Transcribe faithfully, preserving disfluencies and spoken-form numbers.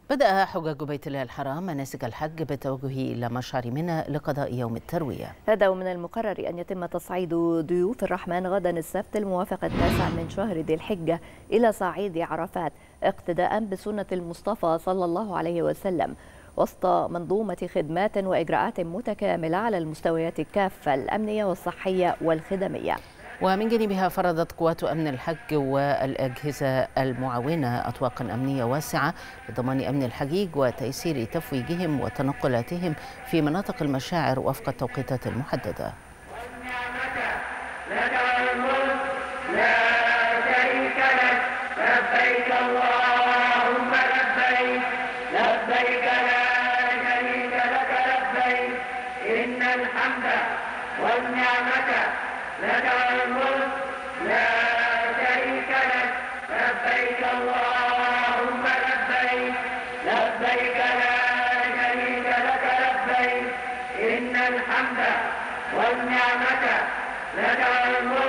بدأ حجاج بيت الله الحرام مناسك الحج بالتوجه إلى مشعر منى لقضاء يوم التروية. هذا ومن المقرر أن يتم تصعيد ضيوف الرحمن غدا السبت الموافق التاسع من شهر ذي الحجة إلى صعيد عرفات اقتداء بسنة المصطفى صلى الله عليه وسلم، وسط منظومة خدمات وإجراءات متكاملة على المستويات الكافة الأمنية والصحية والخدمية. ومن جانبها فرضت قوات أمن الحج والأجهزة المعاونة أطواقا أمنية واسعة لضمان أمن الحجيج وتيسير تفويجهم وتنقلاتهم في مناطق المشاعر وفق التوقيتات المحددة. لك الملك لا شريك لك لبيك اللهم لبيك لبيك لا شريك لك لبيك إن الحمد والنعمة لك الملك